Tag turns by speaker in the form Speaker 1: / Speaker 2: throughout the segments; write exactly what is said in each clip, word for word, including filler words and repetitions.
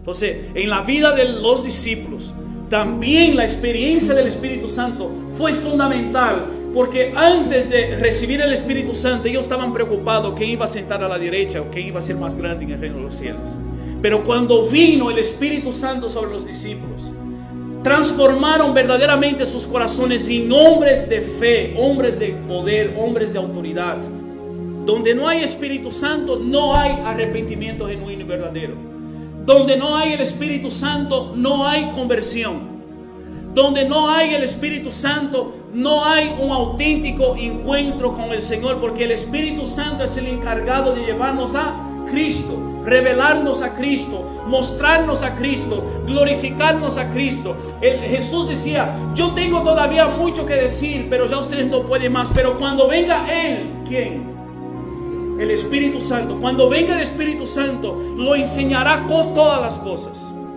Speaker 1: Entonces, en la vida de los discípulos, también la experiencia del Espíritu Santo fue fundamental, porque antes de recibir el Espíritu Santo, ellos estaban preocupados quién iba a sentar a la derecha o quién iba a ser más grande en el reino de los cielos. Pero cuando vino el Espíritu Santo sobre los discípulos, transformaron verdaderamente sus corazones en hombres de fe, hombres de poder, hombres de autoridad. Donde no hay Espíritu Santo, no hay arrepentimiento genuino y verdadero. Donde no hay el Espíritu Santo, no hay conversión. Donde no hay el Espíritu Santo, no hay un auténtico encuentro con el Señor, porque el Espíritu Santo es el encargado de llevarnos a Cristo, revelarnos a Cristo, mostrarnos a Cristo, glorificarnos a Cristo. El, Jesús decía: yo tengo todavía mucho que decir, pero ya ustedes no pueden más. Pero cuando venga Él, ¿quién? El Espíritu Santo. Cuando venga el Espíritu Santo, lo enseñará con todas las cosas.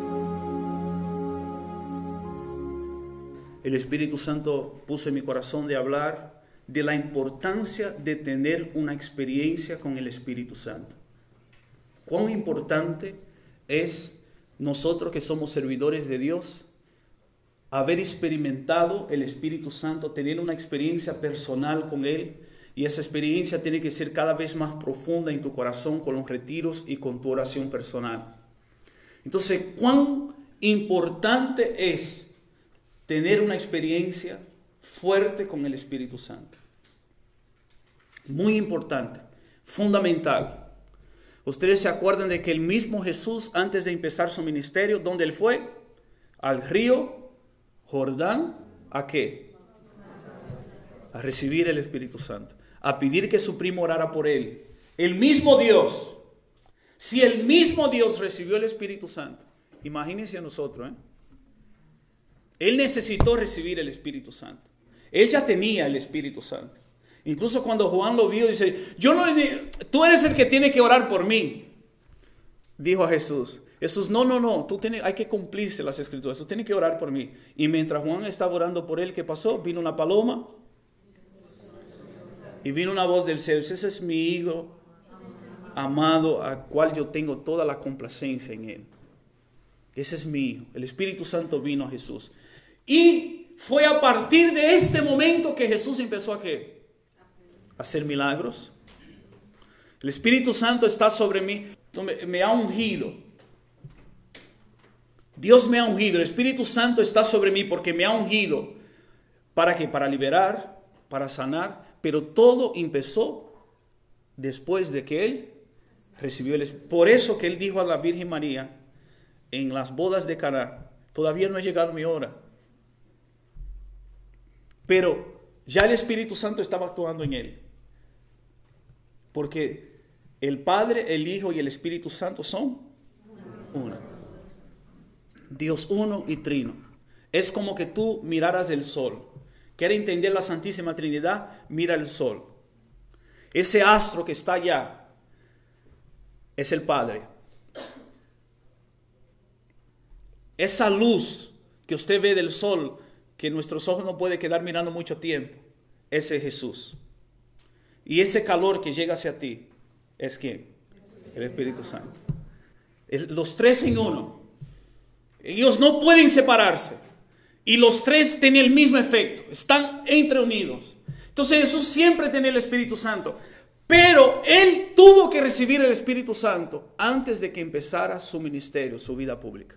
Speaker 1: El Espíritu Santo puso en mi corazón de hablar de la importancia de tener una experiencia con el Espíritu Santo. Cuán importante es nosotros que somos servidores de Dios haber experimentado el Espíritu Santo, tener una experiencia personal con Él, y esa experiencia tiene que ser cada vez más profunda en tu corazón con los retiros y con tu oración personal. Entonces, cuán importante es tener una experiencia fuerte con el Espíritu Santo. Muy importante, fundamental. Ustedes se acuerdan de que el mismo Jesús, antes de empezar su ministerio, ¿dónde Él fue? Al río Jordán. ¿A qué? A recibir el Espíritu Santo. A pedir que su primo orara por Él. El mismo Dios. Si el mismo Dios recibió el Espíritu Santo, imagínense a nosotros, ¿eh? Él necesitó recibir el Espíritu Santo. Él ya tenía el Espíritu Santo. Incluso cuando Juan lo vio, dice: yo no, tú eres el que tiene que orar por mí. Dijo a Jesús. Jesús, no, no, no, tú tienes, hay que cumplirse las escrituras, tú tienes que orar por mí. Y mientras Juan estaba orando por él, ¿qué pasó? Vino una paloma y vino una voz del cielo: ese es mi hijo amado, al cual yo tengo toda la complacencia en él. Ese es mi hijo. El Espíritu Santo vino a Jesús. Y fue a partir de este momento que Jesús empezó a ¿qué? A hacer milagros. El Espíritu Santo está sobre mí, me, me ha ungido. Dios me ha ungido. El Espíritu Santo está sobre mí porque me ha ungido. ¿Para qué? Para liberar, para sanar. Pero todo empezó después de que Él recibió el Espíritu. Por eso que Él dijo a la Virgen María en las bodas de Caná: todavía no ha llegado mi hora. Pero ya el Espíritu Santo estaba actuando en Él. Porque el Padre, el Hijo y el Espíritu Santo son uno. Dios uno y trino. Es como que tú miraras el sol. ¿Quieres entender la Santísima Trinidad? Mira el sol. Ese astro que está allá es el Padre. Esa luz que usted ve del sol, que nuestros ojos no pueden quedar mirando mucho tiempo, ese es Jesús. Y ese calor que llega hacia ti, ¿es quién? El Espíritu Santo. Los tres en uno. Ellos no pueden separarse. Y los tres tienen el mismo efecto. Están entreunidos. Entonces Jesús siempre tenía el Espíritu Santo. Pero Él tuvo que recibir el Espíritu Santo antes de que empezara su ministerio, su vida pública.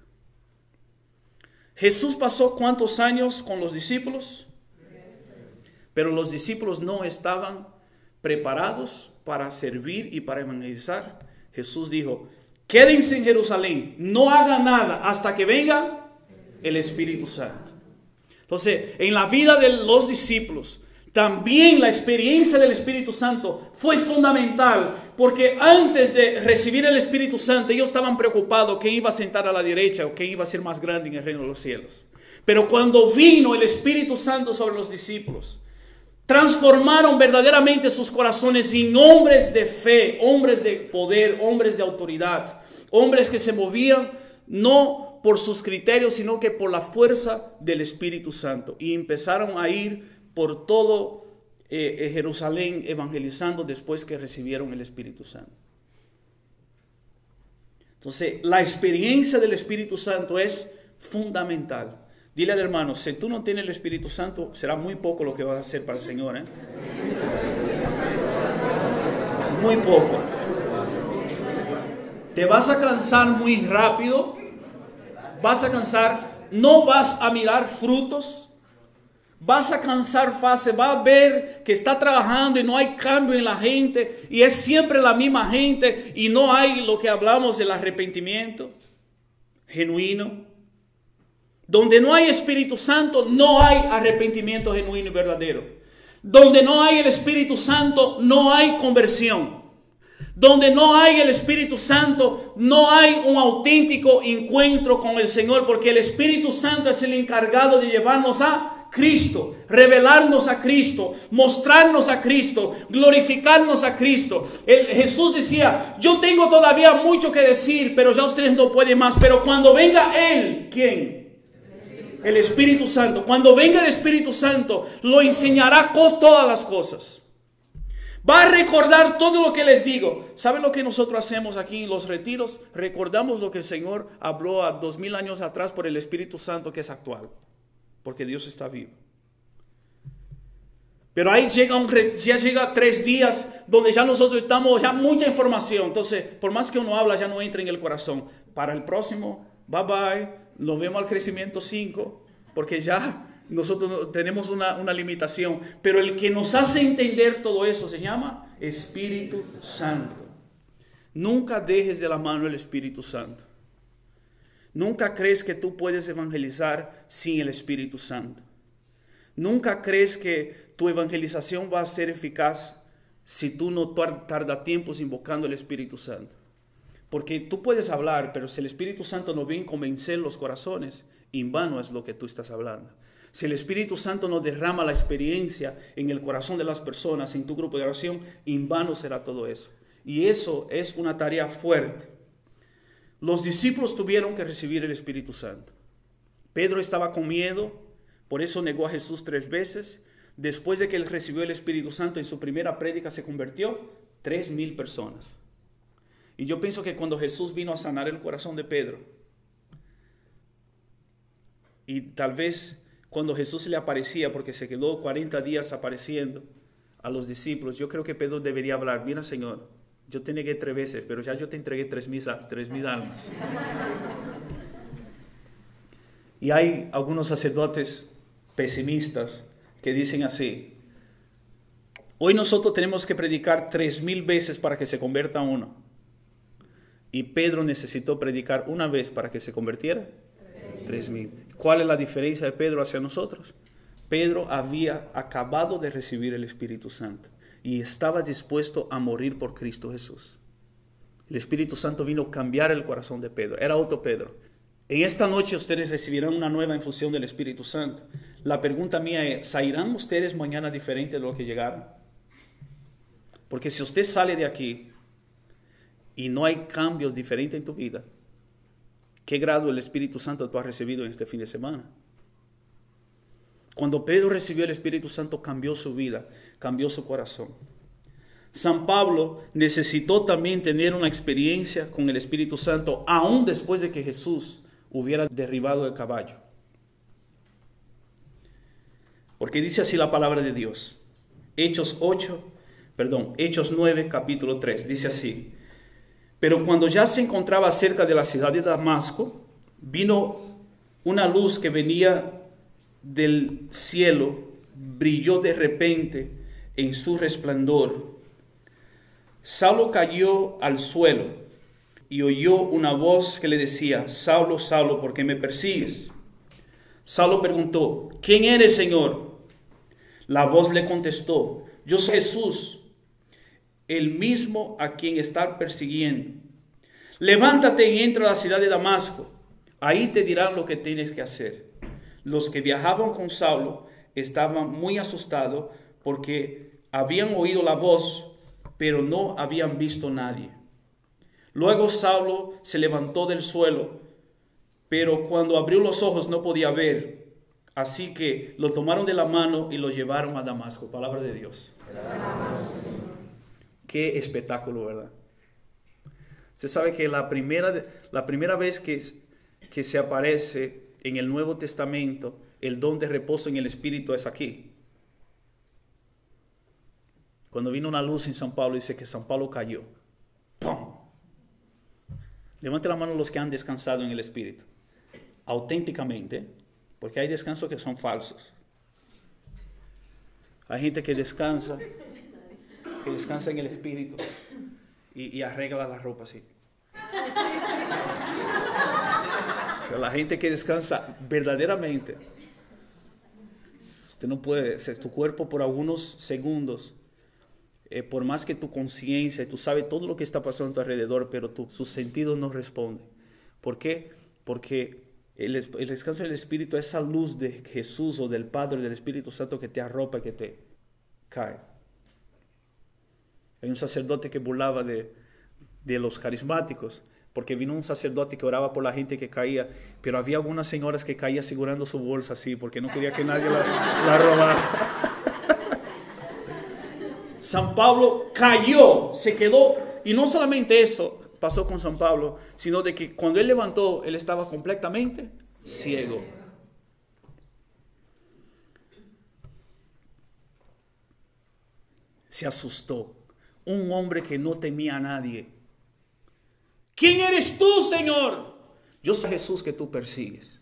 Speaker 1: Jesús pasó ¿cuántos años con los discípulos? Pero los discípulos no estaban preparados para servir y para evangelizar. Jesús dijo: quédense en Jerusalén, no hagan nada hasta que venga el Espíritu Santo. Entonces, en la vida de los discípulos, también la experiencia del Espíritu Santo fue fundamental, porque antes de recibir el Espíritu Santo, ellos estaban preocupados quién iba a sentar a la derecha o quién iba a ser más grande en el reino de los cielos. Pero cuando vino el Espíritu Santo sobre los discípulos, transformaron verdaderamente sus corazones en hombres de fe, hombres de poder, hombres de autoridad, hombres que se movían no por sus criterios, sino que por la fuerza del Espíritu Santo. Y empezaron a ir por todo eh, Jerusalén evangelizando después que recibieron el Espíritu Santo. Entonces, la experiencia del Espíritu Santo es fundamental. Dile al hermano, si tú no tienes el Espíritu Santo, será muy poco lo que vas a hacer para el Señor, ¿eh? Muy poco. Te vas a cansar muy rápido. Vas a cansar, no vas a mirar frutos. Vas a cansar fácil, va a ver que está trabajando y no hay cambio en la gente y es siempre la misma gente y no hay lo que hablamos del arrepentimiento genuino. Donde no hay Espíritu Santo, no hay arrepentimiento genuino y verdadero. Donde no hay el Espíritu Santo, no hay conversión. Donde no hay el Espíritu Santo, no hay un auténtico encuentro con el Señor, porque el Espíritu Santo es el encargado de llevarnos a Cristo, revelarnos a Cristo, mostrarnos a Cristo, glorificarnos a Cristo. El, Jesús decía, yo tengo todavía mucho que decir, pero ya ustedes no pueden más. Pero cuando venga Él, ¿quién? El Espíritu Santo. Cuando venga el Espíritu Santo, lo enseñará con todas las cosas. Va a recordar todo lo que les digo. ¿Saben lo que nosotros hacemos aquí en los retiros? Recordamos lo que el Señor habló a dos mil años atrás por el Espíritu Santo, que es actual. Porque Dios está vivo. Pero ahí llega un, ya llega tres días donde ya nosotros estamos, ya mucha información. Entonces, por más que uno habla, ya no entra en el corazón. Para el próximo, bye bye, nos vemos al crecimiento cinco, porque ya nosotros tenemos una, una limitación. Pero el que nos hace entender todo eso se llama Espíritu Santo. Nunca dejes de la mano el Espíritu Santo. Nunca crees que tú puedes evangelizar sin el Espíritu Santo. Nunca crees que tu evangelización va a ser eficaz si tú no tardas tiempos invocando el Espíritu Santo. Porque tú puedes hablar, pero si el Espíritu Santo no viene a convencer los corazones, en vano es lo que tú estás hablando. Si el Espíritu Santo no derrama la experiencia en el corazón de las personas, en tu grupo de oración, en vano será todo eso. Y eso es una tarea fuerte. Los discípulos tuvieron que recibir el Espíritu Santo. Pedro estaba con miedo, por eso negó a Jesús tres veces. Después de que él recibió el Espíritu Santo, en su primera prédica se convirtió tres mil personas. Y yo pienso que cuando Jesús vino a sanar el corazón de Pedro, y tal vez cuando Jesús se le aparecía, porque se quedó cuarenta días apareciendo a los discípulos, yo creo que Pedro debería hablar, mira Señor, yo te negué tres veces, pero ya yo te entregué tres mil, tres mil almas. Y hay algunos sacerdotes pesimistas que dicen así, hoy nosotros tenemos que predicar tres mil veces para que se convierta uno. Y Pedro necesitó predicar una vez para que se convirtiera. Tres mil. ¿Cuál es la diferencia de Pedro hacia nosotros? Pedro había acabado de recibir el Espíritu Santo y estaba dispuesto a morir por Cristo Jesús. El Espíritu Santo vino a cambiar el corazón de Pedro. Era otro Pedro. En esta noche ustedes recibirán una nueva infusión del Espíritu Santo. La pregunta mía es, ¿salirán ustedes mañana diferente de lo que llegaron? Porque si usted sale de aquí y no hay cambios diferentes en tu vida, ¿qué grado del Espíritu Santo tú has recibido en este fin de semana? Cuando Pedro recibió el Espíritu Santo, cambió su vida, cambió su corazón. San Pablo necesitó también tener una experiencia con el Espíritu Santo, aún después de que Jesús hubiera derribado el caballo. Porque dice así la palabra de Dios. Hechos ocho, perdón, Hechos nueve, capítulo tres, dice así. Pero cuando ya se encontraba cerca de la ciudad de Damasco, vino una luz que venía del cielo, brilló de repente en su resplandor. Saulo cayó al suelo y oyó una voz que le decía, Saulo, Saulo, ¿por qué me persigues? Saulo preguntó, ¿quién eres, Señor? La voz le contestó, yo soy Jesús, el mismo a quien está persiguiendo. Levántate y entra a la ciudad de Damasco. Ahí te dirán lo que tienes que hacer. Los que viajaban con Saulo estaban muy asustados porque habían oído la voz, pero no habían visto a nadie. Luego Saulo se levantó del suelo, pero cuando abrió los ojos no podía ver. Así que lo tomaron de la mano y lo llevaron a Damasco. Palabra de Dios. Qué espectáculo, ¿verdad? Usted sabe que la primera, la primera vez que, que se aparece en el Nuevo Testamento el don de reposo en el Espíritu es aquí. Cuando vino una luz en San Pablo, dice que San Pablo cayó. ¡Pum! Levante la mano los que han descansado en el Espíritu. Auténticamente, porque hay descansos que son falsos. Hay gente que descansa, que descansa en el Espíritu y, y arregla la ropa así. O sea, la gente que descansa verdaderamente, usted no puede, ser tu cuerpo por algunos segundos, eh, por más que tu conciencia, tú sabes todo lo que está pasando a tu alrededor, pero tu, sus sentidos no responden. ¿Por qué? Porque el, el descanso del Espíritu es esa luz de Jesús o del Padre, del Espíritu Santo que te arropa, que te cae. Hay un sacerdote que burlaba de, de los carismáticos, porque vino un sacerdote que oraba por la gente que caía, pero había algunas señoras que caían asegurando su bolsa así, porque no quería que nadie la, la robara. San Pablo cayó, se quedó, y no solamente eso pasó con San Pablo, sino de que cuando él levantó, él estaba completamente ciego. Se asustó. Un hombre que no temía a nadie. ¿Quién eres tú, Señor? Yo soy Jesús que tú persigues.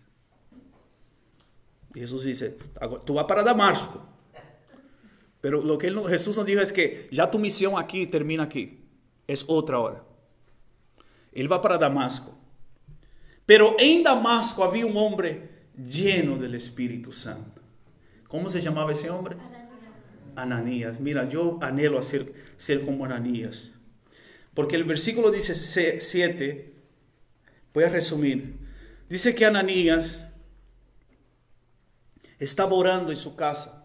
Speaker 1: Y Jesús dice, tú vas para Damasco. Pero lo que él, Jesús nos dijo es que ya tu misión aquí termina aquí. Es otra hora. Él va para Damasco. Pero en Damasco había un hombre lleno del Espíritu Santo. ¿Cómo se llamaba ese hombre? Ananías. Mira, yo anhelo ser, ser como Ananías. Porque el versículo dice siete, voy a resumir. Dice que Ananías estaba orando en su casa.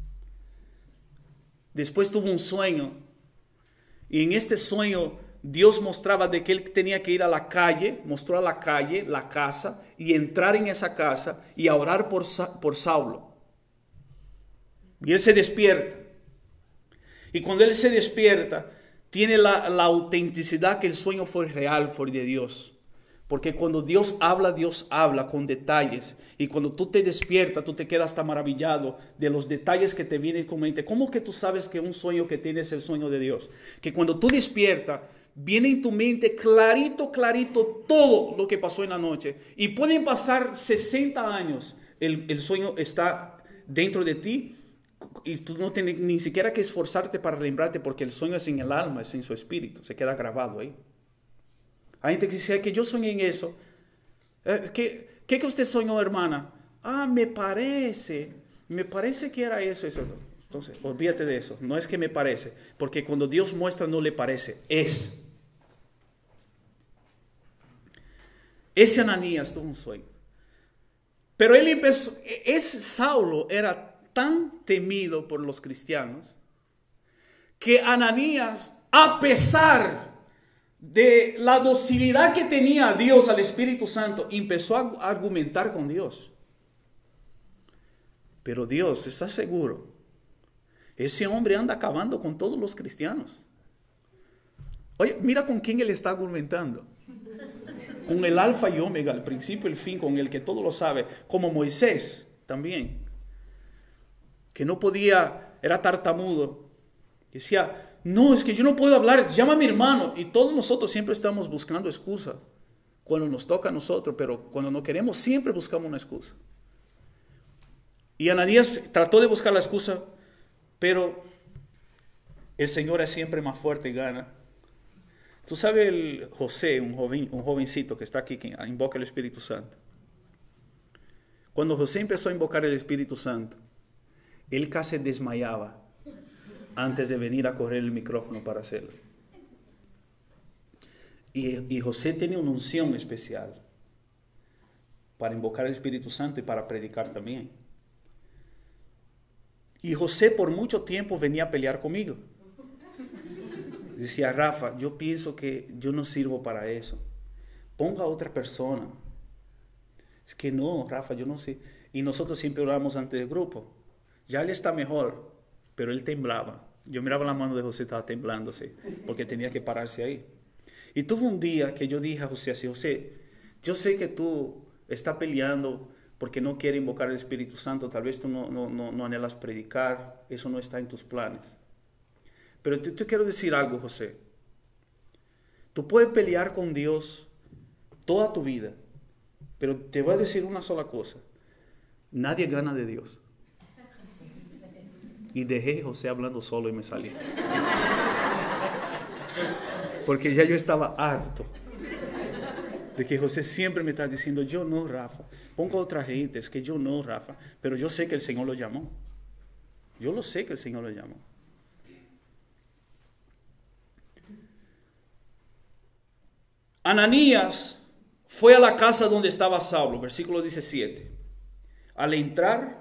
Speaker 1: Después tuvo un sueño. Y en este sueño Dios mostraba de que él tenía que ir a la calle, mostró a la calle, la casa, y entrar en esa casa y a orar por, por Saulo. Y él se despierta. Y cuando él se despierta, tiene la, la autenticidad que el sueño fue real, fue de Dios. Porque cuando Dios habla, Dios habla con detalles. Y cuando tú te despiertas, tú te quedas hasta maravillado de los detalles que te vienen con mente. ¿Cómo que tú sabes que un sueño que tienes es el sueño de Dios? Que cuando tú despiertas, viene en tu mente clarito, clarito todo lo que pasó en la noche. Y pueden pasar sesenta años. El, el sueño está dentro de ti. Y tú no tienes ni siquiera que esforzarte para lembrarte, porque el sueño es en el alma, es en su espíritu. Se queda grabado ahí. Hay gente que dice que yo soñé en eso. ¿Qué, qué que usted soñó, hermana? Ah, me parece. Me parece que era eso, eso. Entonces, olvídate de eso. No es que me parece. Porque cuando Dios muestra, no le parece. Es. Ese Ananías tuvo un sueño. Pero él empezó. Ese Saulo era tan temido por los cristianos que Ananías, a pesar de la docilidad que tenía Dios al Espíritu Santo, empezó a argumentar con Dios. Pero Dios, ¿está seguro? Ese hombre anda acabando con todos los cristianos. Oye, mira con quién él está argumentando. Con el alfa y omega, el principio y el fin, con el que todo lo sabe. Como Moisés también. Que no podía, era tartamudo. Decía, no, es que yo no puedo hablar, llama a mi hermano. Y todos nosotros siempre estamos buscando excusa cuando nos toca a nosotros, pero cuando no queremos siempre buscamos una excusa. Y Ananías trató de buscar la excusa, pero el Señor es siempre más fuerte y gana. Tú sabes el José, un, joven, un jovencito que está aquí, que invoca el Espíritu Santo. Cuando José empezó a invocar el Espíritu Santo, él casi desmayaba antes de venir a correr el micrófono para hacerlo. Y, y José tenía una unción especial para invocar el Espíritu Santo y para predicar también. Y José por mucho tiempo venía a pelear conmigo. Decía, Rafa, yo pienso que yo no sirvo para eso. Ponga a otra persona. Es que no, Rafa, yo no sé. Y nosotros siempre oramos ante el grupo. Ya él está mejor, pero él temblaba. Yo miraba la mano de José, estaba temblando, sí, porque tenía que pararse ahí. Y tuve un día que yo dije a José así, José, yo sé que tú estás peleando porque no quieres invocar el Espíritu Santo, tal vez tú no, no, no, no anhelas predicar, eso no está en tus planes. Pero te, te quiero decir algo, José. Tú puedes pelear con Dios toda tu vida, pero te voy a decir una sola cosa. Nadie gana de Dios. Y dejé a José hablando solo y me salí. Porque ya yo estaba harto de que José siempre me está diciendo, yo no, Rafa. Pongo otra gente, es que yo no, Rafa. Pero yo sé que el Señor lo llamó. Yo lo sé que el Señor lo llamó. Ananías fue a la casa donde estaba Saulo, versículo diecisiete. Al entrar,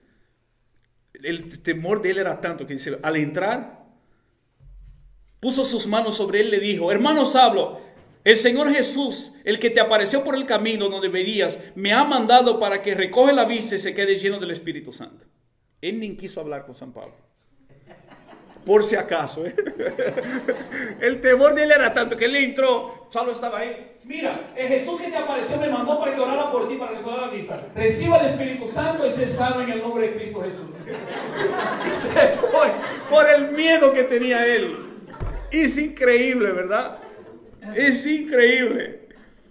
Speaker 1: el temor de él era tanto que dice, al entrar, puso sus manos sobre él y le dijo, hermano Saulo, el Señor Jesús, el que te apareció por el camino donde venías, me ha mandado para que recoge la vista y se quede lleno del Espíritu Santo. Él ni quiso hablar con San Pablo. Por si acaso. ¿eh? El temor de él era tanto que él entró. Saulo estaba ahí. Mira, el Jesús que te apareció me mandó para que orara por ti, para recoger la vista. Reciba el Espíritu Santo y sé sano en el nombre de Cristo Jesús. Se fue por el miedo que tenía él. Es increíble, ¿verdad? Es increíble.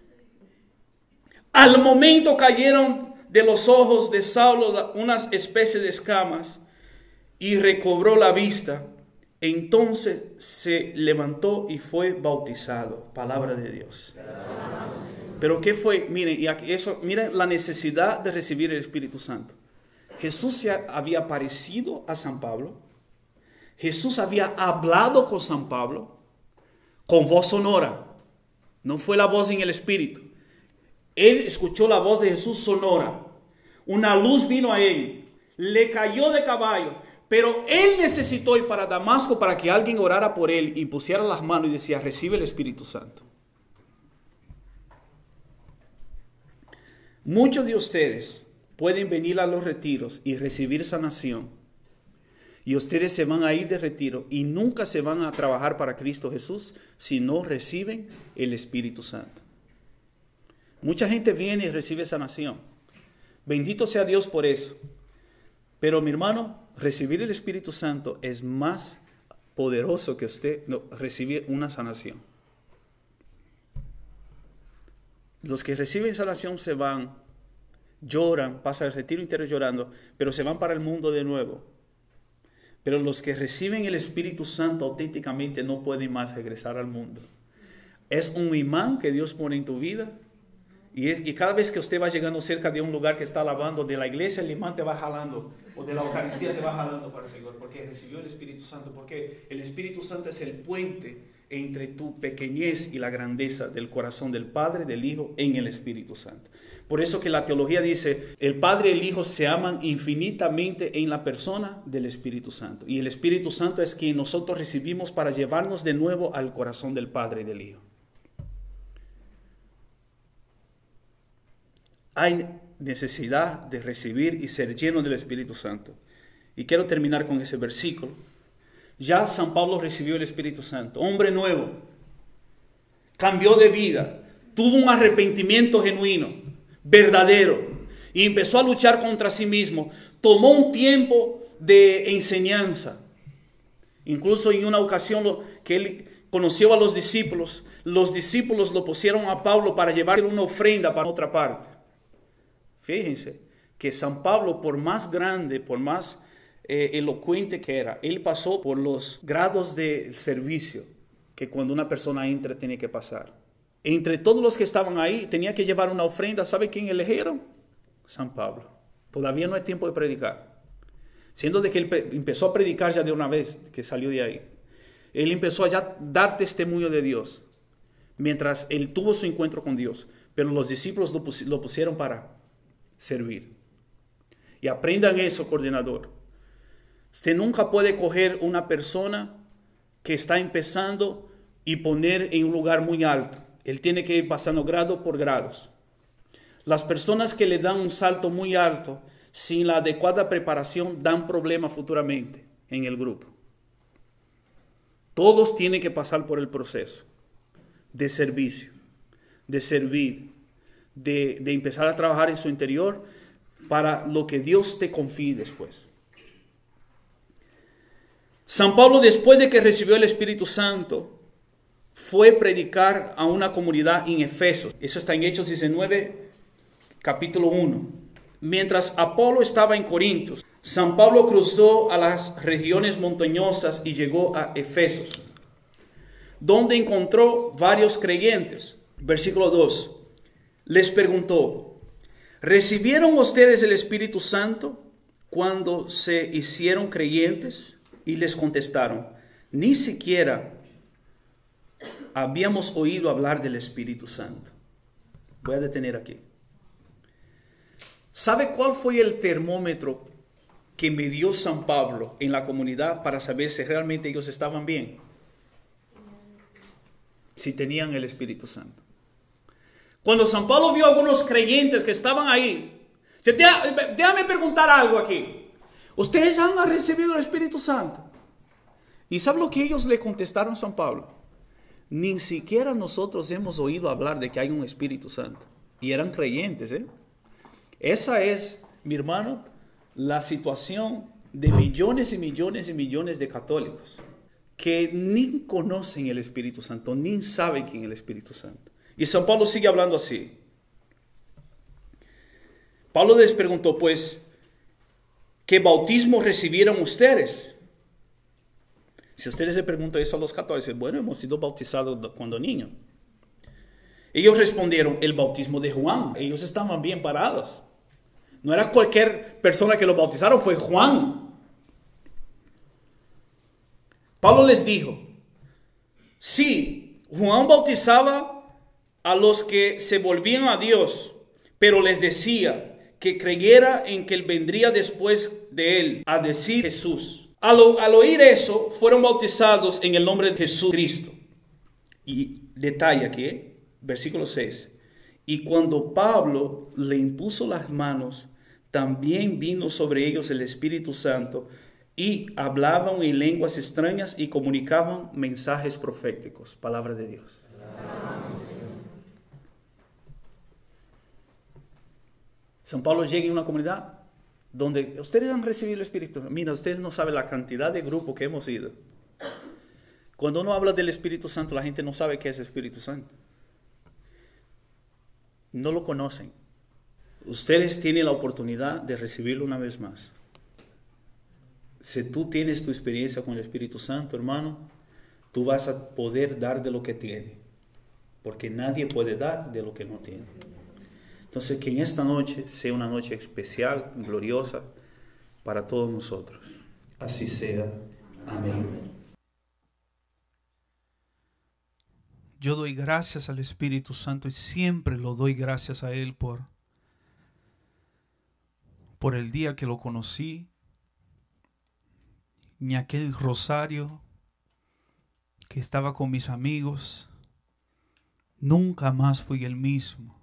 Speaker 1: Al momento cayeron de los ojos de Saulo unas especies de escamas y recobró la vista. Entonces se levantó y fue bautizado. Palabra de Dios. Pero ¿qué fue? Miren, y aquí eso, miren la necesidad de recibir el Espíritu Santo. Jesús se había aparecido a San Pablo. Jesús había hablado con San Pablo con voz sonora. No fue la voz en el Espíritu. Él escuchó la voz de Jesús sonora. Una luz vino a él. Le cayó de caballo. Pero él necesitó ir para Damasco para que alguien orara por él y pusiera las manos y decía, recibe el Espíritu Santo. Muchos de ustedes pueden venir a los retiros y recibir sanación. Y ustedes se van a ir de retiro y nunca se van a trabajar para Cristo Jesús si no reciben el Espíritu Santo. Mucha gente viene y recibe sanación. Bendito sea Dios por eso. Pero mi hermano, recibir el Espíritu Santo es más poderoso que usted no, recibir una sanación. Los que reciben sanación se van, lloran, pasan el retiro entero llorando, pero se van para el mundo de nuevo. Pero los que reciben el Espíritu Santo auténticamente no pueden más regresar al mundo. Es un imán que Dios pone en tu vida. Y, y cada vez que usted va llegando cerca de un lugar que está alabando de la iglesia, el imán te va jalando. O de la Eucaristía te va jalando para el Señor. Porque recibió el Espíritu Santo. Porque el Espíritu Santo es el puente entre tu pequeñez y la grandeza del corazón del Padre, del Hijo, en el Espíritu Santo. Por eso que la teología dice, el Padre y el Hijo se aman infinitamente en la persona del Espíritu Santo. Y el Espíritu Santo es quien nosotros recibimos para llevarnos de nuevo al corazón del Padre y del Hijo. Hay necesidad de recibir y ser lleno del Espíritu Santo. Y quiero terminar con ese versículo. Ya San Pablo recibió el Espíritu Santo. Hombre nuevo. Cambió de vida. Tuvo un arrepentimiento genuino, verdadero. Y empezó a luchar contra sí mismo. Tomó un tiempo de enseñanza. Incluso en una ocasión lo, que él conoció a los discípulos. Los discípulos lo pusieron a Pablo para llevar una ofrenda para otra parte. Fíjense que San Pablo, por más grande, por más eh, elocuente que era, él pasó por los grados de servicio que cuando una persona entra tiene que pasar. Entre todos los que estaban ahí, tenía que llevar una ofrenda. ¿Sabe quién eligieron? San Pablo. Todavía no es tiempo de predicar. Siendo de que él empezó a predicar ya de una vez que salió de ahí. Él empezó a ya dar testimonio de Dios mientras él tuvo su encuentro con Dios. Pero los discípulos lo, pus- lo pusieron para servir. Y aprendan eso, coordinador. Usted nunca puede coger una persona que está empezando y poner en un lugar muy alto. Él tiene que ir pasando grado por grados. Las personas que le dan un salto muy alto sin la adecuada preparación dan problemas futuramente en el grupo. Todos tienen que pasar por el proceso. de servicio, de servir, de, de empezar a trabajar en su interior para lo que Dios te confíe después. San Pablo, después de que recibió el Espíritu Santo, fue a predicar a una comunidad en Efeso. Eso está en Hechos diecinueve, capítulo uno. Mientras Apolo estaba en Corintios, San Pablo cruzó a las regiones montañosas y llegó a Efeso, donde encontró varios creyentes. Versículo dos. Les preguntó: ¿recibieron ustedes el Espíritu Santo cuando se hicieron creyentes? Y les contestaron: ni siquiera habíamos oído hablar del Espíritu Santo. Voy a detener aquí. ¿Sabe cuál fue el termómetro que me dio San Pablo en la comunidad para saber si realmente ellos estaban bien? Si tenían el Espíritu Santo. Cuando San Pablo vio a algunos creyentes que estaban ahí, déjame preguntar algo aquí. ¿Ustedes han recibido el Espíritu Santo? ¿Y sabe lo que ellos le contestaron a San Pablo? Ni siquiera nosotros hemos oído hablar de que hay un Espíritu Santo. Y eran creyentes, ¿eh? Esa es, mi hermano, la situación de millones y millones y millones de católicos que ni conocen el Espíritu Santo, ni saben quién es el Espíritu Santo. Y San Pablo sigue hablando así. Pablo les preguntó, pues, ¿qué bautismo recibieron ustedes? Si ustedes le preguntan eso a los católicos, bueno, hemos sido bautizados cuando niños. Ellos respondieron, el bautismo de Juan. Ellos estaban bien parados. No era cualquier persona que los bautizaron, fue Juan. Pablo les dijo, sí, Juan bautizaba a los que se volvían a Dios, pero les decía que creyera en que él vendría después de él, a decir Jesús. Al, al oír eso, fueron bautizados en el nombre de Jesucristo. Y detalla aquí, versículo seis. Y cuando Pablo le impuso las manos, también vino sobre ellos el Espíritu Santo, y hablaban en lenguas extrañas y comunicaban mensajes proféticos. Palabra de Dios. San Pablo llega a una comunidad donde ustedes han recibido el Espíritu. Mira, ustedes no saben la cantidad de grupos que hemos ido. Cuando uno habla del Espíritu Santo, la gente no sabe qué es el Espíritu Santo. No lo conocen. Ustedes tienen la oportunidad de recibirlo una vez más. Si tú tienes tu experiencia con el Espíritu Santo, hermano, tú vas a poder dar de lo que tiene. Porque nadie puede dar de lo que no tiene. Entonces, que en esta noche sea una noche especial, gloriosa, para todos nosotros. Así sea. Amén.
Speaker 2: Yo doy gracias al Espíritu Santo y siempre lo doy gracias a Él por, por el día que lo conocí, ni aquel rosario que estaba con mis amigos. Nunca más fui el mismo.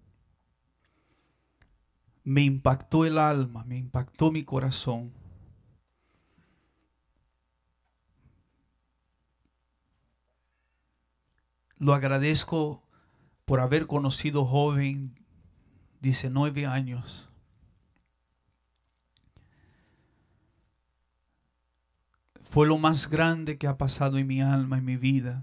Speaker 2: Me impactó el alma, me impactó mi corazón. Lo agradezco por haber conocido joven, diecinueve años. Fue lo más grande que ha pasado en mi alma, en mi vida.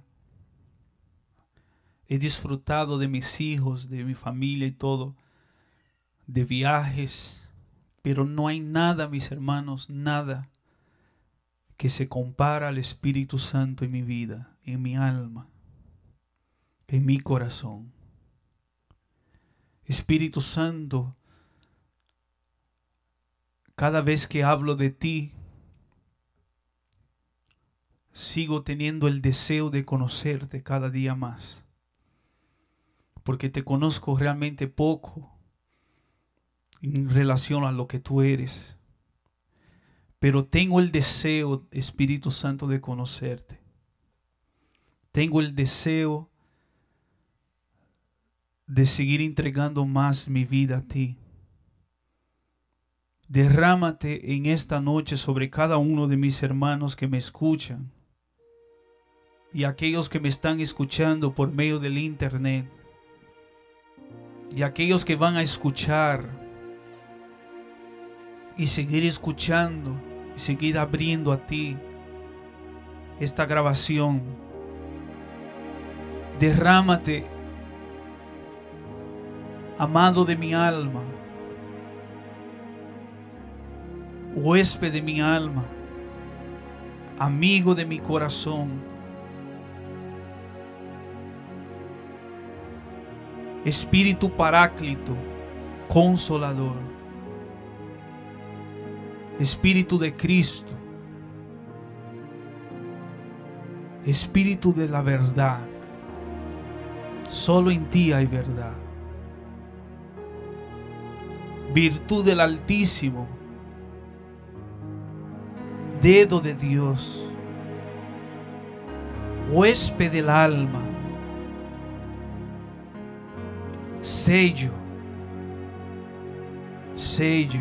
Speaker 2: He disfrutado de mis hijos, de mi familia y todo, de viajes, pero no hay nada, mis hermanos, nada que se compara al Espíritu Santo en mi vida, en mi alma, en mi corazón. Espíritu Santo, cada vez que hablo de ti, sigo teniendo el deseo de conocerte cada día más, porque te conozco realmente poco en relación a lo que tú eres, pero tengo el deseo, Espíritu Santo, de conocerte. Tengo el deseo de seguir entregando más mi vida a ti. Derrámate en esta noche sobre cada uno de mis hermanos que me escuchan. y aquellos que me están escuchando por medio del internet, y aquellos que van a escuchar y seguir escuchando y seguir abriendo a ti esta grabación. Derrámate, amado de mi alma, huésped de mi alma, amigo de mi corazón, Espíritu Paráclito, Consolador, Espíritu de Cristo, Espíritu de la verdad. Solo en ti hay verdad. Virtud del Altísimo, dedo de Dios, huésped del alma, sello, sello,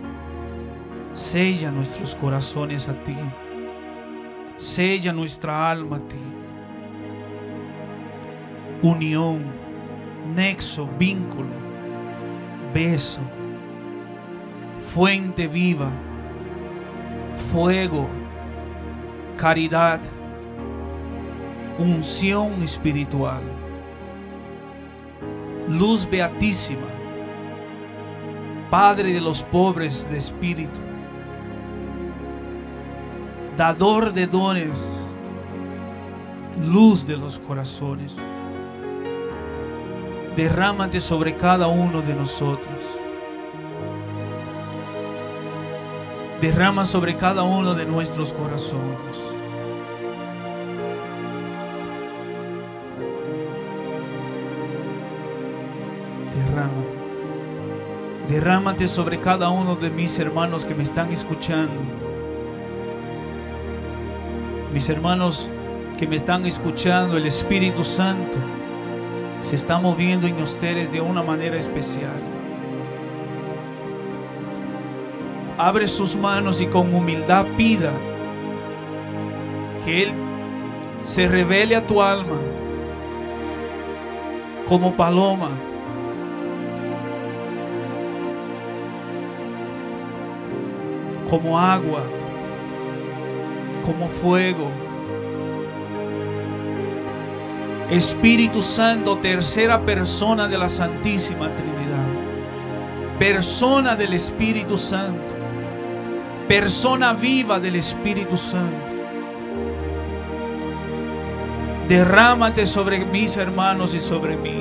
Speaker 2: sella nuestros corazones a ti, sella nuestra alma a ti. Unión, nexo, vínculo, beso, fuente viva, fuego, caridad, unción espiritual, luz beatísima, Padre de los pobres de espíritu, dador de dones, luz de los corazones. Derrámate sobre cada uno de nosotros. Derrama sobre cada uno de nuestros corazones. Derrámate. Derrámate sobre cada uno de mis hermanos que me están escuchando. Mis hermanos que me están escuchando, el Espíritu Santo se está moviendo en ustedes de una manera especial. Abre sus manos y con humildad pida que Él se revele a tu alma como paloma, como agua, como fuego. Espíritu Santo, tercera persona de la Santísima Trinidad, persona del Espíritu Santo, persona viva del Espíritu Santo. Derrámate sobre mis hermanos y sobre mí.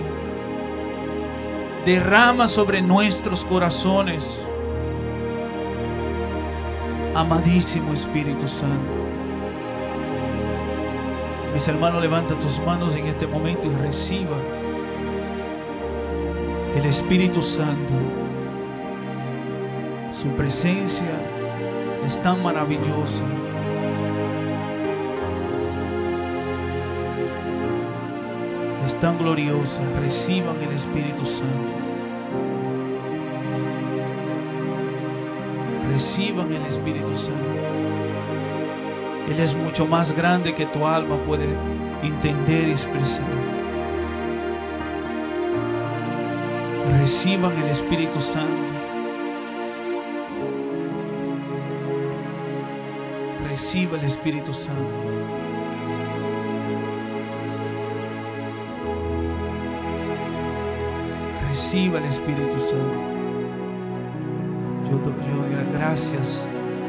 Speaker 2: Derrama sobre nuestros corazones, amadísimo Espíritu Santo. Mis hermanos, levanta tus manos en este momento y reciba el Espíritu Santo. Su presencia es tan maravillosa. Es tan gloriosa. Reciban el Espíritu Santo. Reciban el Espíritu Santo. Él es mucho más grande que tu alma puede entender y expresar. Reciban el Espíritu Santo. Reciba el Espíritu Santo. Reciba el Espíritu Santo. Yo doy gracias.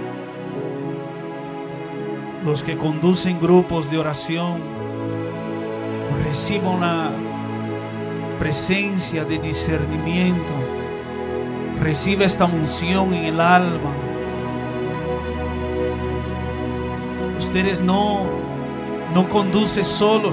Speaker 2: Los que conducen grupos de oración, reciban una presencia de discernimiento. Recibe esta unción en el alma. Ustedes no, no conducen solos.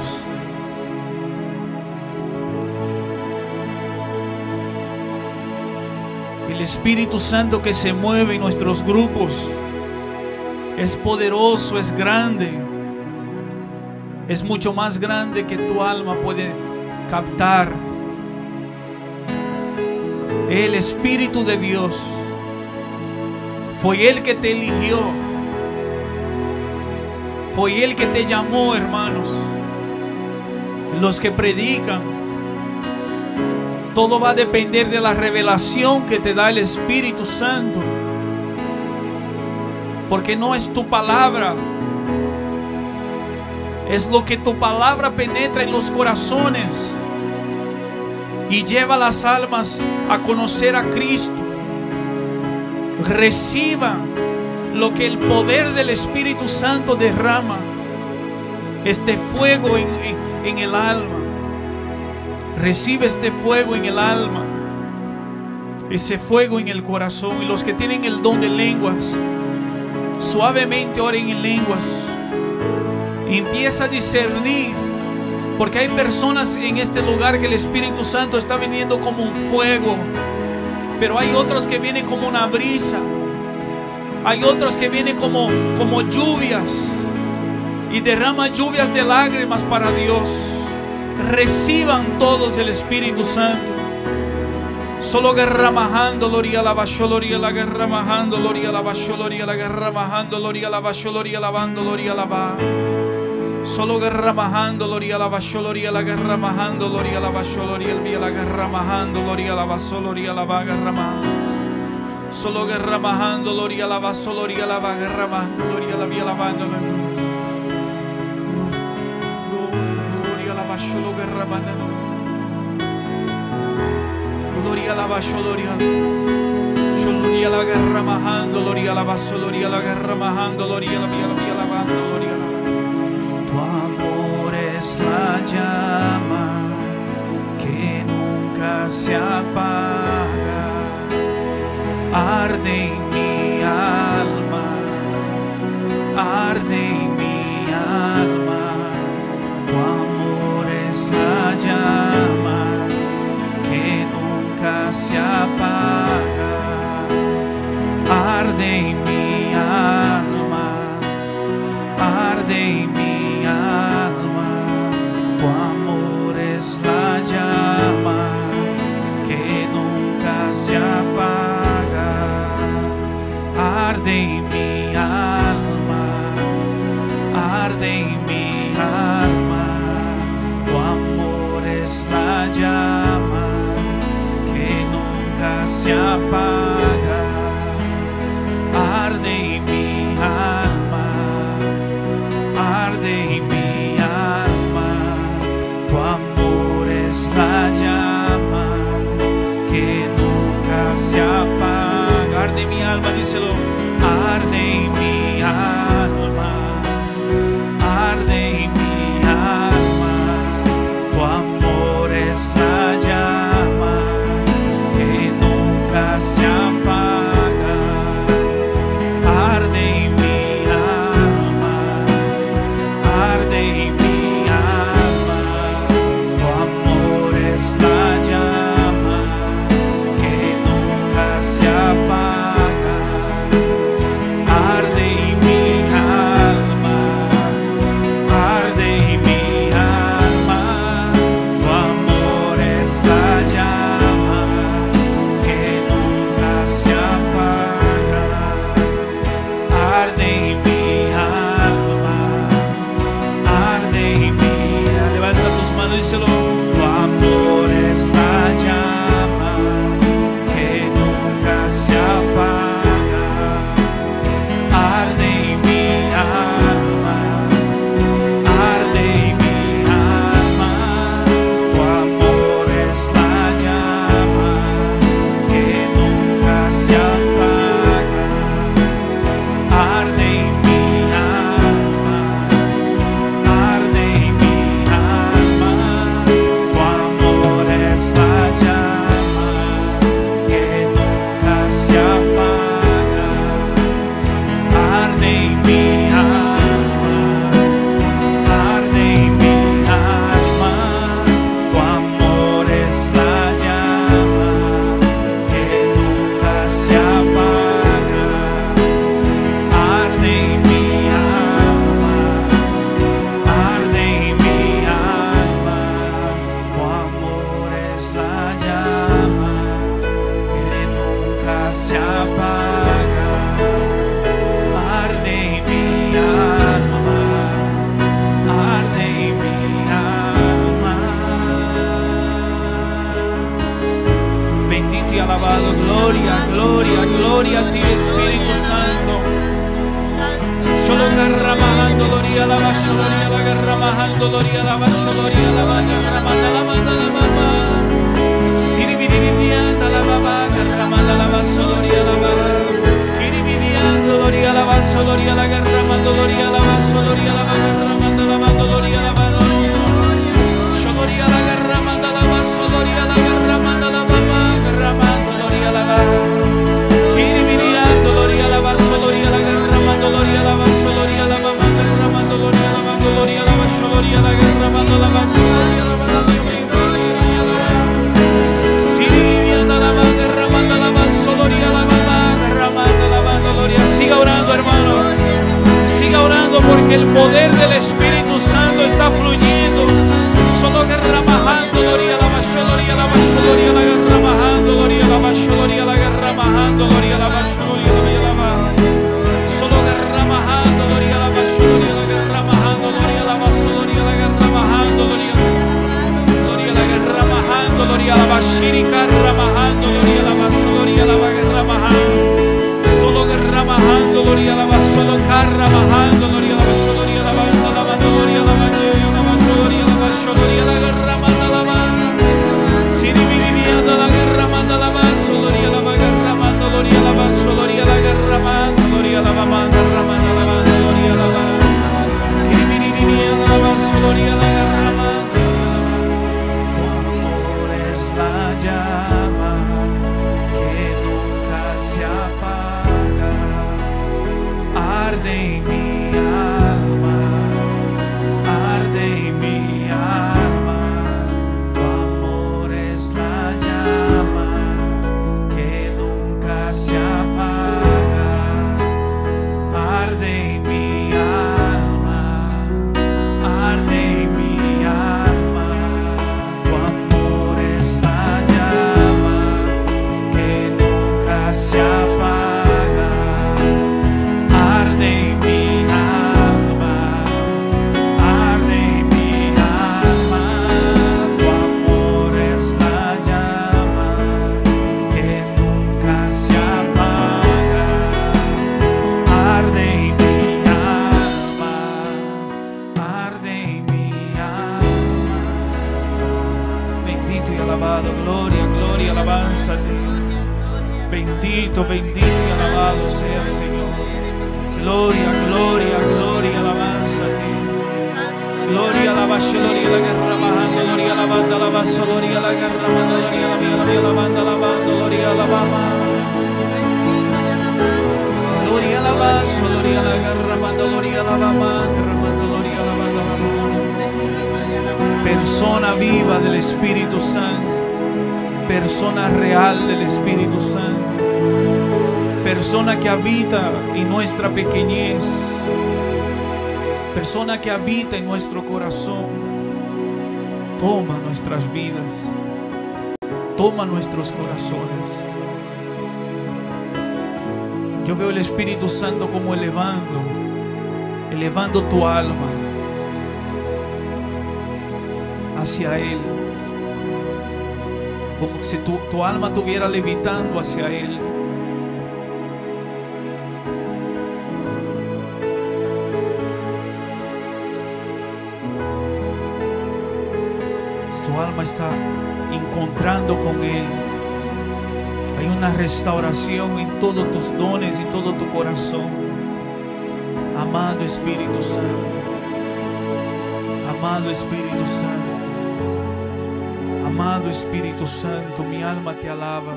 Speaker 2: El Espíritu Santo que se mueve en nuestros grupos es poderoso, es grande. Es mucho más grande que tu alma puede captar. El Espíritu de Dios fue Él que te eligió. Fue Él que te llamó, hermanos. los que predican. Todo va a depender de la revelación que te da el Espíritu Santo. Porque no es tu palabra, es lo que tu palabra penetra en los corazones y lleva a las almas a conocer a Cristo. Reciban lo que el poder del Espíritu Santo derrama, este fuego en, en, en el alma. Recibe este fuego en el alma, ese fuego en el corazón. Y los que tienen el don de lenguas, suavemente oren en lenguas y empieza a discernir, porque hay personas en este lugar que el Espíritu Santo está viniendo como un fuego, pero hay otros que vienen como una brisa, hay otros que vienen como, como lluvias y derrama lluvias de lágrimas para Dios. Reciban todos el Espíritu Santo. Solo garramajando, loria la basho, loria la garramajando, loria la basho, loria la garramajando, loria la basho, loria lavando, loria la ba. Solo garramajando, loria la basho, loria la garramajando, loria la basho, loria el vía la garramajando, loria la baso, loria la va garramajando. Solo garramajando, loria la baso, loria la va garramando, loria la vía lavando. Loria la basho, lo garramando. Gloria la basho, gloria. Gloria la guerra majando, gloria la baso, gloria la guerra majando, gloria la vía, la vía lavando, gloria la. Tu amor es la llama que nunca se apaga, arde en mi alma, arde en mi alma. Tu amor es la llama que nunca se apaga, arde en mi alma, arde en mi alma. Tu amor es la llama que nunca se apaga, arde en mi alma, arde en mi alma. Tu amor es la llama que nunca se apaga, arde en mi alma, arde en mi alma. Tu amor es la llama que nunca se apaga, arde en mi alma, díselo, arde en mi alma, arde en mi alma. Tu amor es la llama que nunca se apaga, arde en mi alma, arde en mi alma. Tu amor es la llama que nunca se apaga, arde en mi alma, arde en mi alma. Tu amor es la llama que nunca se apaga, arde en mi alma, arde en mi alma. Levanta tus manos y díselo. Tu amor es la llama que nunca se apaga, arde en mi alma, arde en mi alma. Tu amor es la llama que nunca se apaga, arde en mi alma, arde en mi alma. Tu amor es la llama que nunca se apaga, arde en mi alma, arde en mi alma. Tu amor es la llama que nunca se apaga, arde en mi alma, arde en mi alma. Tu amor es la llama que nunca se apaga, arde en mi alma, arde en mi alma. alabado. Gloria, gloria, gloria a ti, Espíritu Santo. Solo garramajando, gloria, la bajo, gloria, la garramajando, gloria, la bajo, gloria, la va, garramanda, la manda, la mamá. Sirivirivianda, la mamá, garramanda, la bajo, gloria, la va. Kiriviviando, gloria, la bajo, gloria, la garramando, gloria, la bajo, gloria, la va, garramanda, la mando, gloria, la va. Gloria, la garramanda, la bajo, gloria, la garramanda, la mamá, garramando, gloria, la va. Kiriviviando, gloria, la bajo, gloria, la garramando, gloria, la bajo. Gloria la mamá, derramando, gloria la mamá, gloria la bajo, gloria la derramando, la bajo, gloria la mamá, gloria la mamá. Si viviendo la mamá, derramando la bajo, gloria la mamá, derramando la mamá, gloria. Siga orando, hermanos. Siga orando porque el poder del Espíritu Santo está fluyendo. Solo derramando, gloria la bajo, gloria la bajo, gloria la derramando, gloria la bajo, gloria la derramando, gloria la bajo, gloria la mamá. Solo derramando, gloria la bajo, gloria la derramando, gloria la bajo, gloria la derramando, gloria gloria la derramando, gloria la bashirika derramando, gloria la bajo, gloria la derramando. Solo derramando, gloria la bajo, solo derramando, gloria la bajo, gloria la banda, la banda, gloria la banda, la bajo, gloria la bajo, gloria la derramando, la banda. Si viviendo la derramando, la bajo, gloria la derramando, gloria la bajo, gloria la derramando, gloria la mamá, derramando la banda, gloria la banda. Que viviendo la bajo, gloria la derramando. Tu amor es la llama que nunca se apaga, arde en mi alma, arde en mi alma. Tu amor es la llama que nunca se apaga, arde en mi alma, arde en mi alma. Tu amor es la llama que nunca se apaga, arde en mi alma, arde en mi alma. Tu amor es la llama que nunca se apaga, arde en mi alma, arde en mi alma. Bendito y alabado, gloria, gloria, alabanza a ti. Bendito, bendito y alabado sea el Señor. Gloria, gloria, gloria, alabanza a ti. Gloria, alabanza, gloria, la guerra bajando, gloria, la banda, la basso, gloria, la guerra banda, gloria, la mía, la mía, la banda, la banda, gloria, la mamá. Gloria, la basso, gloria, la guerra banda, gloria, la mamá, derramando, gloria, la banda, la mamá. Persona viva del Espíritu Santo. Persona real del Espíritu Santo, persona que habita en nuestra pequeñez, persona que habita en nuestro corazón. Toma nuestras vidas, toma nuestros corazones. Yo veo el Espíritu Santo como elevando, elevando tu alma hacia Él. Como si tu, tu alma estuviera levitando hacia Él. Tu alma está encontrando con Él. Hay una restauración en todos tus dones y todo tu corazón. Amado Espíritu Santo, amado Espíritu Santo, amado Espíritu Santo, mi alma te alaba.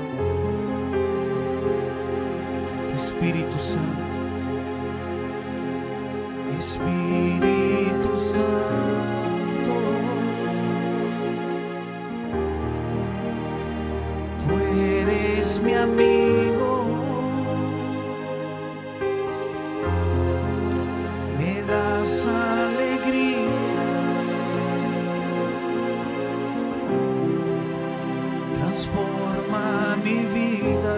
Speaker 2: Espíritu Santo, Espíritu Santo, tú eres mi amigo, me das alegría. Transforma mi vida,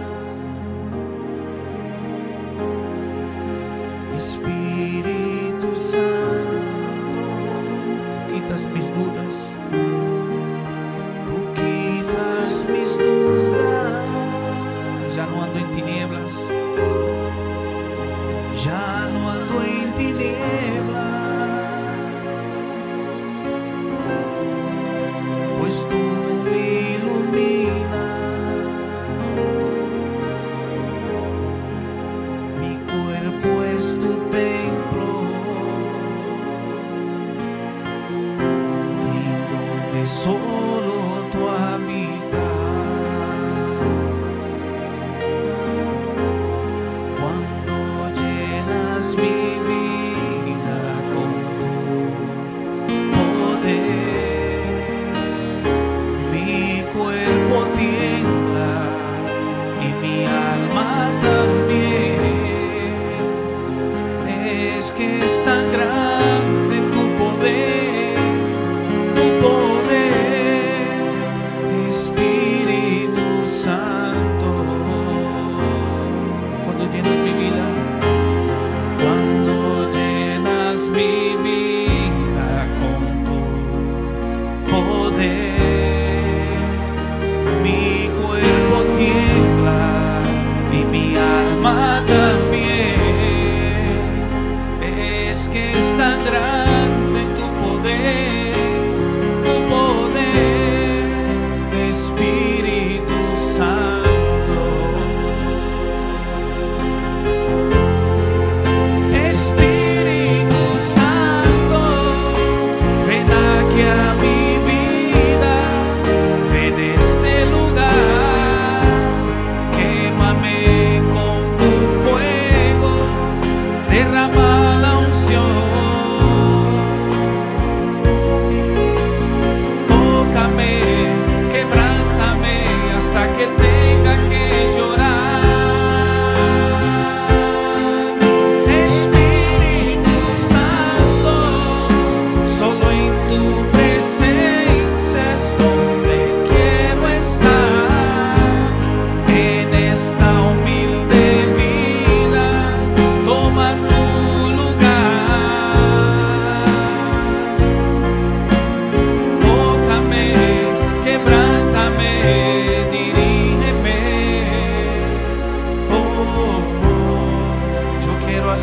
Speaker 2: Espíritu Santo. Tú quitas mis dudas, tú quitas mis dudas,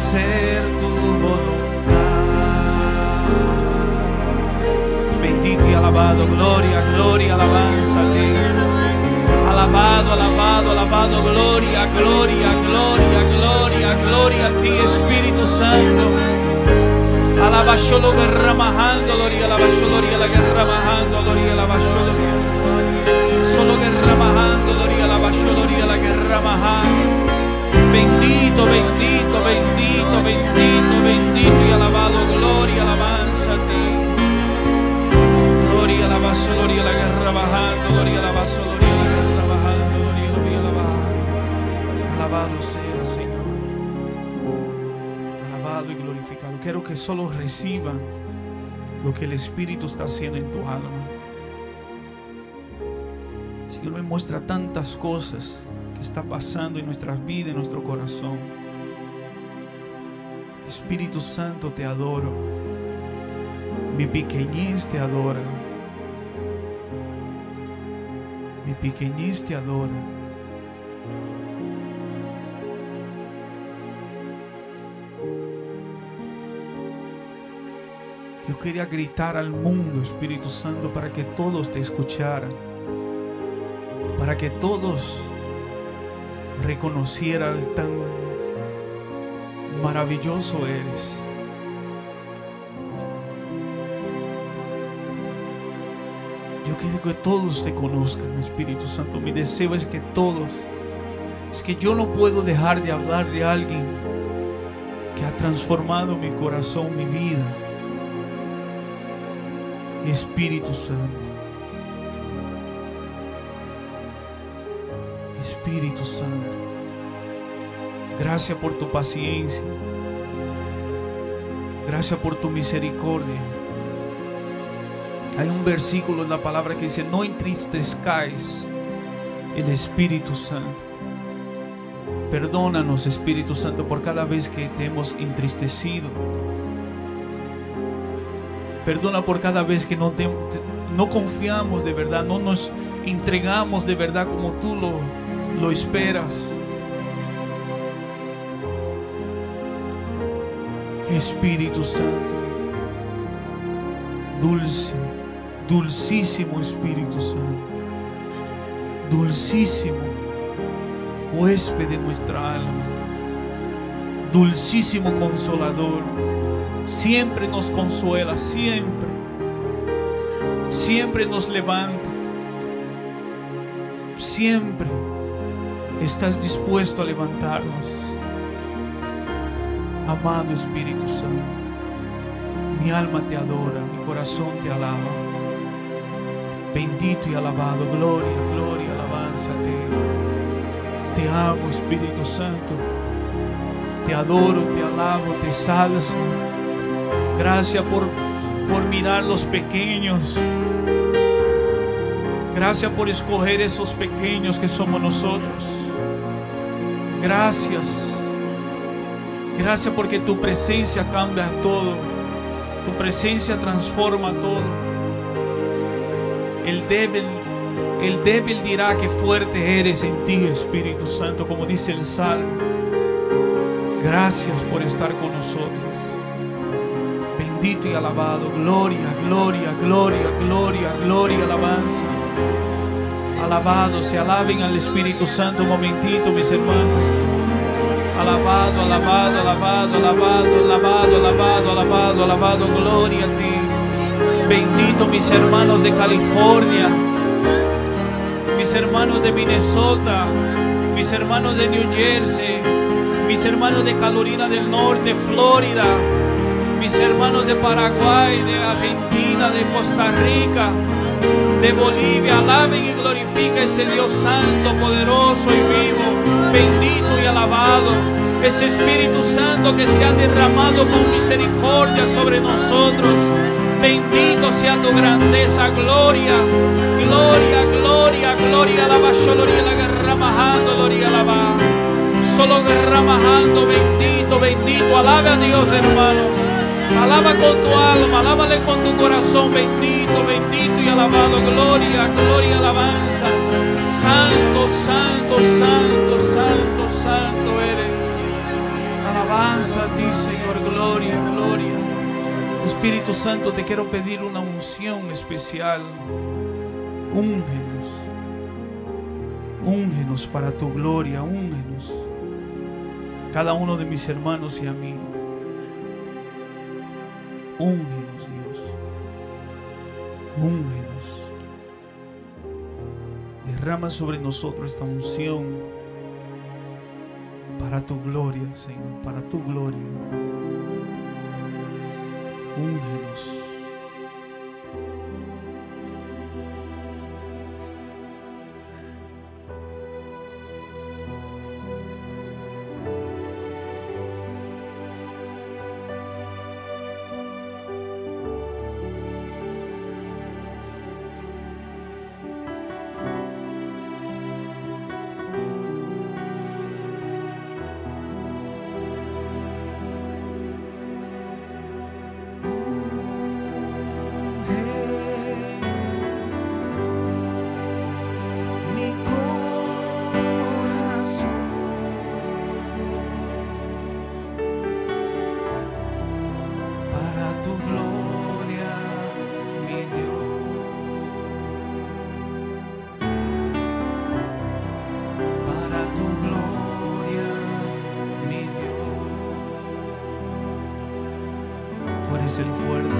Speaker 2: hacer tu voluntad. Bendito y alabado, gloria, gloria, alabanza a ti. Alabado, alabado, alabado, gloria, gloria, gloria, gloria, gloria a ti, Espíritu Santo. Alaba solo derramando, gloria, alaba solo gloria, la derramando, gloria, alaba solo solo derramando, gloria, alaba solo gloria, la derramando. Bendito, bendito, bendito, bendito, bendito y alabado, gloria, alabanza a ti. Gloria, alaba solo gloria, la derramando, gloria, alaba solo gloria, la derramando, gloria, gloria, alabado. Alabado sea, Señor. Alabado y glorificado. Quiero que solo reciban lo que el Espíritu está haciendo en tu alma. Señor, me muestra tantas cosas que está pasando en nuestras vidas, en nuestro corazón. Espíritu Santo, te adoro. Mi pequeñez te adora. Mi pequeñez te adora. Yo quería gritar al mundo, Espíritu Santo, para que todos te escucharan, para que todos reconocieran tan maravilloso eres. Yo quiero que todos te conozcan, Espíritu Santo. Mi deseo es que todos, es que yo no puedo dejar de hablar de alguien que ha transformado mi corazón, mi vida. Espíritu Santo, Espíritu Santo, gracias por tu paciencia, gracias por tu misericordia. Hay un versículo en la palabra que dice: no entristezcáis el Espíritu Santo. Perdónanos, Espíritu Santo, por cada vez que te hemos entristecido. Perdona por cada vez que no, te, no confiamos de verdad, no nos entregamos de verdad como tú lo, lo esperas. Espíritu Santo, dulce, dulcísimo Espíritu Santo, dulcísimo huésped de nuestra alma, dulcísimo consolador. Siempre nos consuela, siempre, siempre nos levanta, siempre estás dispuesto a levantarnos. Amado Espíritu Santo, mi alma te adora, mi corazón te alaba. Bendito y alabado, gloria, gloria, alabanza a ti. Te amo, Espíritu Santo, te adoro, te alabo, te salvo. Gracias por, por mirar los pequeños. Gracias por escoger esos pequeños que somos nosotros. Gracias. Gracias porque tu presencia cambia todo. Tu presencia transforma todo. El débil, el débil dirá que fuerte eres en ti, Espíritu Santo, como dice el Salmo. Gracias por estar con nosotros. Bendito y alabado, gloria, gloria, gloria, gloria, gloria, alabanza. Alabado, se alaben al Espíritu Santo un momentito, mis hermanos. Alabado, alabado, alabado, alabado, alabado, alabado, alabado, alabado, gloria a ti. Bendito mis hermanos de California, mis hermanos de Minnesota, mis hermanos de New Jersey, mis hermanos de Carolina del Norte, Florida, mis hermanos de Paraguay, de Argentina, de Costa Rica, de Bolivia. Alaben y glorifica ese Dios santo, poderoso y vivo, bendito y alabado. Ese Espíritu Santo que se ha derramado con misericordia sobre nosotros. Bendito sea tu grandeza, gloria, gloria, gloria, gloria, alaba, gloria, la derramando, gloria, alaba, solo derramando, bendito, bendito, alabe a Dios, hermanos. Alaba con tu alma, alábale con tu corazón, bendito, bendito y alabado, gloria, gloria, alabanza. Santo, santo, santo, santo, santo eres. Alabanza. alabanza a ti, Señor. Gloria, gloria. Espíritu Santo, te quiero pedir una unción especial. Úngenos. Úngenos para tu gloria. Úngenos. Cada uno de mis hermanos y a mí. Úngenos, Dios. Úngenos. Derrama sobre nosotros esta unción para tu gloria, Señor, para tu gloria. Úngenos. El fuerte,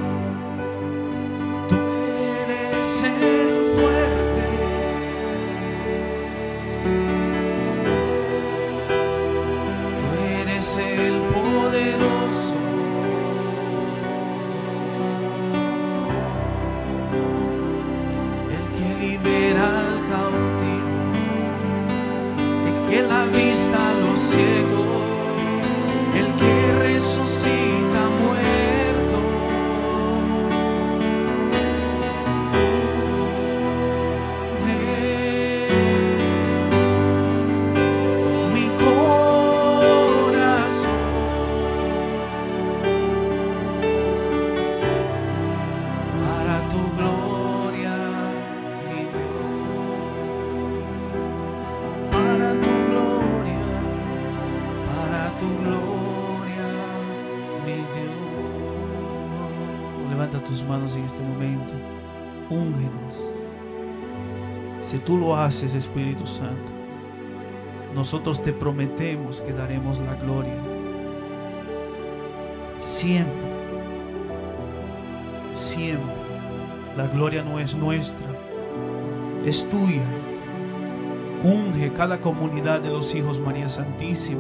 Speaker 2: tú eres el fuerte, tú eres el poderoso, el que libera al cautivo, el que da vista a los ciegos, el que resucita muertos. Tus manos en este momento. Úngenos. Si tú lo haces, Espíritu Santo, nosotros te prometemos que daremos la gloria siempre, siempre. La gloria no es nuestra, es tuya. Unge cada comunidad de los hijos María Santísima.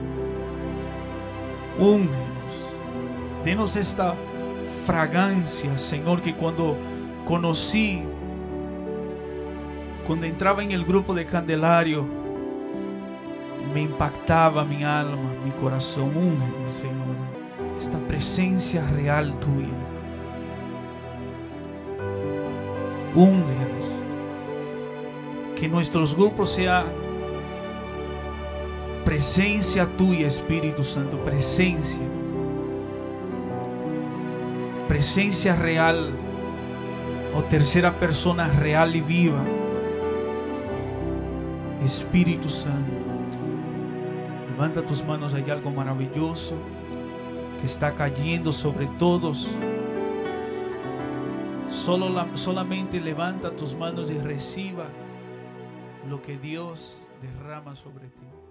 Speaker 2: Úngenos. Denos esta fragancia, Señor, que cuando conocí, cuando entraba en el grupo de Candelario, me impactaba mi alma, mi corazón. Úngenos, Señor, esta presencia real tuya. Úngenos, que nuestros grupos sea presencia tuya, Espíritu Santo, presencia. Presencia real o tercera persona real y viva. Espíritu Santo, levanta tus manos. Hay algo maravilloso que está cayendo sobre todos. Solo la, solamente levanta tus manos y reciba lo que Dios derrama sobre ti.